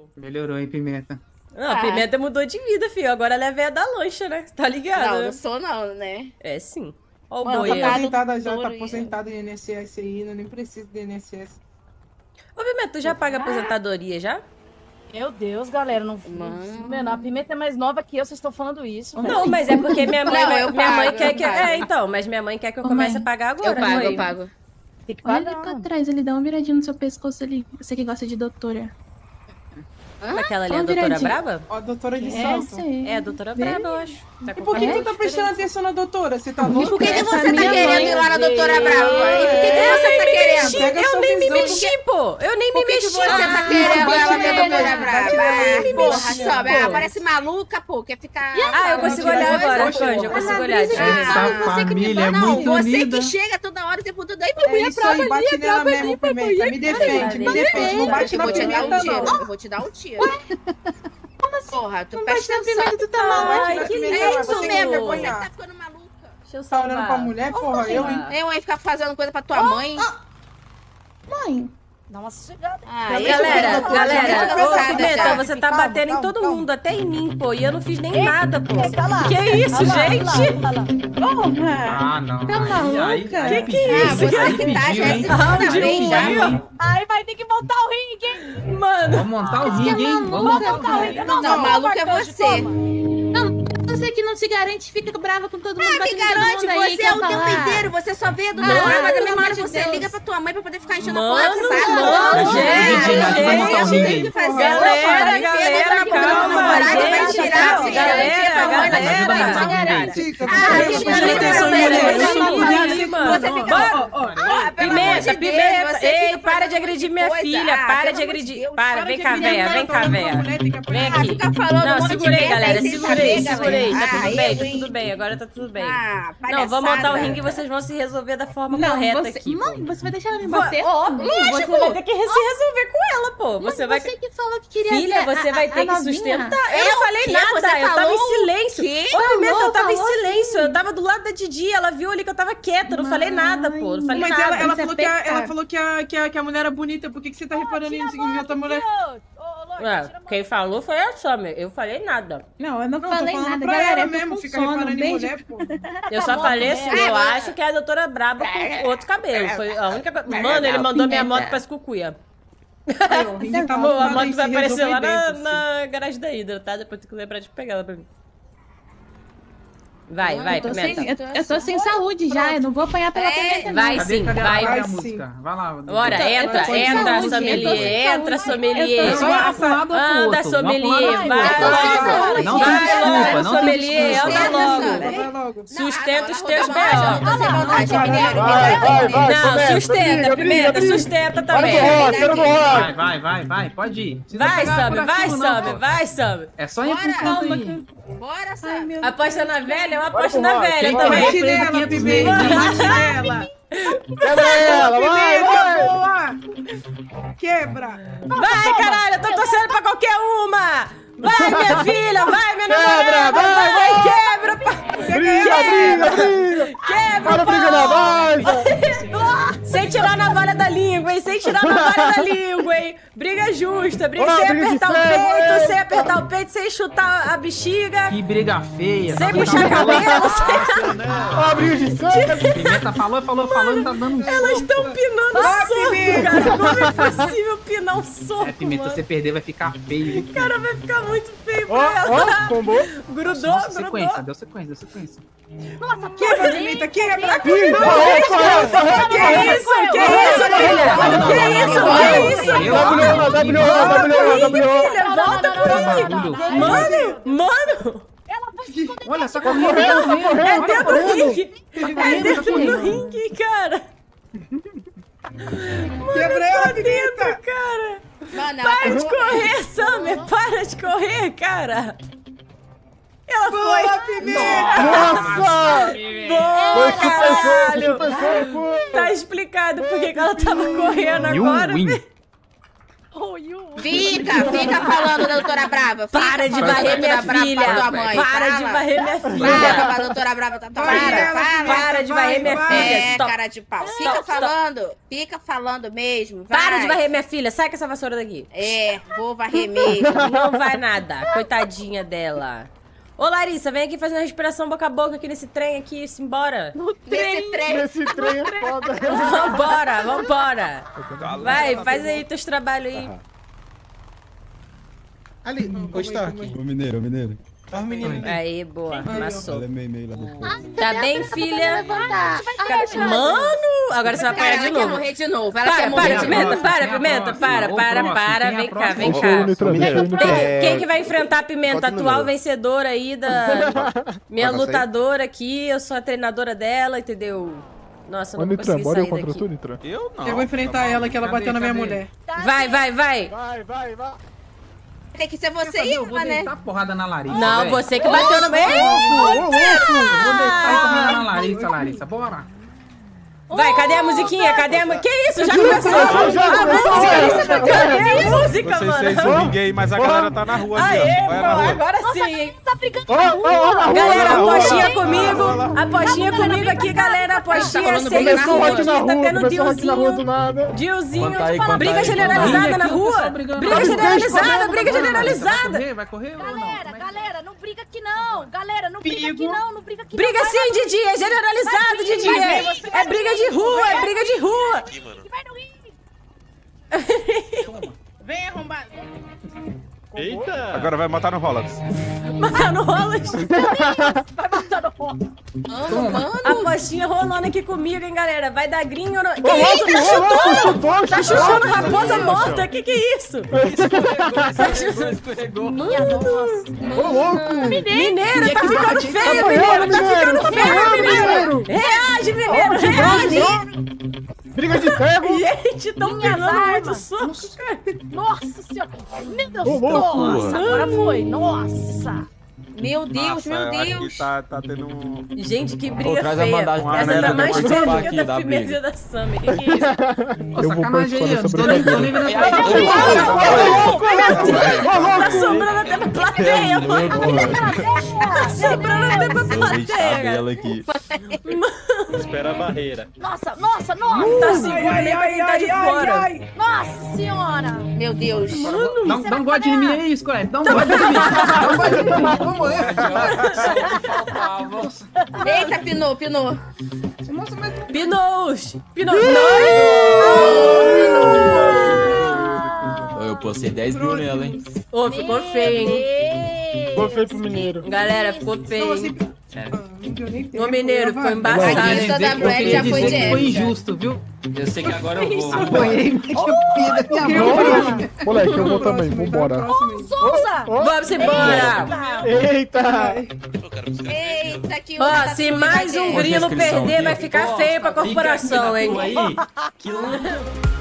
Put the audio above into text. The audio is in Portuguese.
Melhorou, hein, Pimenta? Não, a Pimenta mudou de vida, filho. Agora ela é velha da lancha, né? Tá ligado? Não, não sou não, né? É sim. Ó o Mano, boi tá aí. aposentada já, tá aposentada em INSS aí, eu nem preciso de INSS. Ô, Pimenta, tu já paga aposentadoria já? Meu Deus, galera, não... Mano, a Pimenta é mais nova que eu, vocês estão falando isso. Não, mas é porque minha mãe, Não, eu minha mãe pago, quer eu que... pago. É, então, mas minha mãe quer que eu comece a pagar agora. Eu pago. Tem que Olha pagar. ali pra trás, ele dá uma viradinha no seu pescoço ali. Você que gosta de doutora. Aquela ali é a Ó, doutora viradinha. Braba? Ó, a doutora de É, salto. sei. É a doutora Braba, eu acho. Tá E por que você tá prestando atenção na doutora? Você tá louco? E por que Essa você tá minha querendo mãe, ir lá na meu doutora Deus. Brava? E por que você tá querendo? Pega Eu sua nem me visão. mexi, pô! Eu nem me Por que mexi. você tá querendo ir lá na doutora Brava? Porra, sobe. pô. Ela parece maluca, pô. Quer ficar... Ah, eu consigo olhar agora, Cândia. Eu consigo olhar. Deixa eu ver. Essa família é Não, muito você unida. que chega toda hora, o tempo todo aí. É isso aí, bate nela mesmo, Pimenta. Me defende, me defende. Não bate Eu na vou te dar um Pimenta, tiro. não. Eu vou te dar um tiro. Porra, tu Não presta bate na atenção. Pimenta, tu tá mal. Bate Ai, na que Pimenta, É ela isso vai mesmo, ter você que vergonha. tá ficando maluca. Deixa eu Tá salvar. olhando pra mulher, porra, eu, hein? Eu ia ficar fazendo coisa pra tua mãe. Mãe, Dá uma sossegada. Ah, Galera, tô galera, cansada ô, Pimenta, já. você tá Calma, batendo em calma, todo calma. mundo, até em mim, pô. E eu não fiz nem nada, pô. Tá lá. Que isso, Tá lá, gente? tá lá, tá lá. Ah, não. Tá maluca? Que é Ah, isso? você que tá já é segunda vez já. Aí vai ter que voltar o ringue, hein? Mano, Vamos montar o ringue, hein? Vamos montar o ringue. Não, maluco é você. você que não se garante fica brava com todo mundo. Me batendo em todo garante, mundo aí, você quer é o tempo falar. inteiro, você só vê do nada, mas da mesma hora você liga pra tua mãe pra poder ficar enchendo a porra Mano, do saco. mano, gente, vai montar o ringue aí. Tem que fazer. Galera, galera, calma, Vai gente, tirar, calma, você galera, tua mãe vai galera. tirar. Ajuda a montar o ringue aí. Pimenta, Pimenta. Ei, para de agredir minha filha. Para de agredir. Para, vem cá, véia. Vem cá, véia. Vem aqui. Fica falando um Não, monte de segurei, merda galera. aí sem Segurei, saber, segurei. galera. Tá tudo Ah, bem, eu, tá hein? tudo bem. Agora tá tudo bem. Ah, Não, vamos montar o palhaçada. ringue e vocês vão se resolver da forma Não, correta você... aqui. Mãe, você vai deixar ela me Pô. bater? Óbvio, você vai ter que se resolver com ela, pô. Mãe, Você vai... que falou que queria Filha, ver você vai ter que novinha. sustentar. Eu não falei quê? nada, Você eu tava falou em silêncio. o quê? Ô, Pimenta, eu tava em falou silêncio. Eu tava do lado da Didi, ela viu ali que eu tava quieta. Eu não falei nada, pô. Não falei Mas nada. ela Isso é falou pecado. que a mulher era bonita. Por que você tá reparando em outra mulher? Quem falou foi a Summer. Eu falei nada. Não, eu não Não, tô falei falando nada, pra galera. ela Eu tô mesmo, com fica sono, reparando em beijo. mulher, pô. Eu só falei assim, eu acho que é a doutora Braba com outro cabelo. Foi a única coisa. Mano, ele mandou minha moto pra escucuia. Aí, ó, o ringue tá Pô, a montado aí, moto vai se aparecer resolve lá dentro, na garagem da Hidra, tá? Depois tem que lembrar de pegar ela pra mim. Vai, vai, Eu tô sem, Pimenta. eu tô sem saúde já, eu não vou apanhar pela Pimenta, não. Vai sim, Cadê vai. a sim. música? Vai lá. Bora, Eu tô entra, sem entra, saúde, eu tô sommelier, sem entra, saúde. sommelier. Eu tô sem Anda, sommelier, vai logo. Não Vai tem desculpa, logo, não tem sommelier, desculpa. anda logo. Vai logo. Sustenta os teus Eu B.O. não tô sem vontade, Não, sustenta, Pimenta, sustenta também. Vai, pode ir. Precisa Vai, pegar Sammy, vai, curativo, não, Sammy, pô. vai, Sammy. É só ir pro canto aí. Bora, Sam. Aposta na velha, eu aposto na velha também. Bate nela, Pimenta, bate nela. Quebra ela, vai, vai! Boa. Quebra. Vai, caralho, eu tô torcendo pra qualquer uma. Vai, minha filha, vai, minha namorada. Vai, quebra, Briga! quebra, Para briga na base! Sem tirar a navalha da língua, hein? Sem tirar a navalha da língua, hein? Briga justa, briga Ó, sem briga de apertar o ferro, peito, hein? sem apertar o peito, sem chutar a bexiga, Que briga feia. sem Tá puxar falando- cabelo, sem... Ó, briga de sangue! Pimenta falou, tá dando um Elas soco. estão pinando soco, cara. Como é possível pinar um soco, É, Pimenta, mano? você perder vai ficar feio. Cara, vai ficar muito feio Ó, pra ela. ó, tombou! Grudou, Nossa, grudou. sequência, deu sequência. Quebra, Pimenta, quebra. Ih, correu! Que isso? Que isso, filha? Que isso? Filha, volta por aí. Mano. Olha, só É correndo. dentro do ringue. É dentro do ringue, cara. Quebra ela, Tá dentro, Pimenta. cara. Mano, Para de correr, Summer. Para de correr, cara. Ela foi. Boa, Pimenta. Nossa! Boa, Foi caralho. super soco! Tá explicado por que que ela tava correndo You agora. win. Fica falando, doutora Brava. Para de varrer minha filha. Para de varrer minha filha. Fala, doutora Brava. Para de varrer minha filha. Cara de pau. Fica falando mesmo. Para de varrer minha filha. Sai com essa vassoura daqui. Vou varrer mesmo. Não vai nada. Coitadinha dela. Ô, Larissa, vem aqui fazer uma respiração boca a boca aqui nesse trem aqui, simbora. Nesse trem é foda. Vambora. Vai, faz aí teus trabalhos aí. Ali, o Stark. O mineiro. Ó, os meninos ali. Aí, boa. Amassou. Ela é meio lá depois. Tá bem, filha? Mano, agora você vai apanhar de Ela quer novo. morrer de novo. Para, Pimenta, para. Vem cá. Quem que vai enfrentar a Pimenta? Atual vencedora aí da... Minha lutadora aqui, eu sou a treinadora dela, entendeu? Nossa, eu não vou conseguir sair daqui. Eu não. Eu vou enfrentar ela, que ela bateu na minha mulher. Vai. Vai. Tem que ser você, Iva, né? Tá porrada na Larissa. Não, véi. você que bateu no meio. Vou deitar porrada na Larissa, bora. Vai, cadê a musiquinha? Que isso? Já começou? Cadê a música, Vocês mano? seis eu ninguém, mas a galera tá na rua ali, Aê, ó. Vai na rua. agora sim. Tá brigando Galera, apostinha comigo. Apostinha comigo aqui, galera. Apostinha sem Começou aqui. na Tá rua, tendo começou aqui na rua do Diozinho. nada. Diozinho. Conta Briga aí. generalizada na rua. Briga generalizada, briga generalizada. Vai correr ou não? Galera, não briga aqui não. Galera, não briga aqui não. Não briga aqui Briga sim, Didi. É generalizado, Didi. É briga de rua, é briga de rua. Vai no ringue. Vem, arrombado. Eita! Agora vai matar no Rollins. Matar no Rollins. Vai matar no rolo. Apostinha rolando aqui comigo, hein, galera. Vai dar gringo ou não? Que isso? Tá chutando raposa morta. Que é isso? Escorregou. Mineiro, tá ficando feio, mineiro. Tá ficando feio, mineiro. Reage, mineiro. Reage. Briga de ferro. Gente, tão ganhando muito soco. Nossa senhora. Meu Deus. Nossa, agora foi. Nossa. Meu Deus, Nossa, meu eu acho Deus. que tá tendo um... Gente, que briga traz a feia. bandagem pra Essa ela, tá mais depois feia eu do vou que aqui a da da Pimenta e da Summer. Que é isso? Ô, Eu vou sacanagem aí, participar eu dessa tô livre Tá sobrando até pra plateia, mano. Tá sobrando até pra plateia, cara. Ela aqui. Espera a barreira. Nossa. Tá seguro nem pra quem tá de fora. Nossa senhora. Meu Deus. Dá um bode em mim aí, Square. Dá um bode em mim. Vamos morrer. Eita, pinou. Pinous. Eu postei 10 mil nela, hein? Ô, ficou feio, hein? Ficou feio pro mineiro. Galera, ficou feio, hein? Ô, Ô, mineiro, ficou embaçado, Aqui hein? toda Eu Brad queria já foi dizer que foi de injusto, viu? Eu sei que agora eu vou. Apanhei, meti o pia da minha mão. Moleque, eu vou também. Vambora. Souza. Vamos embora! Eita. Eita, que Ó, se mais um grilo perder, vai ficar feio pra corporação, hein? Aí, que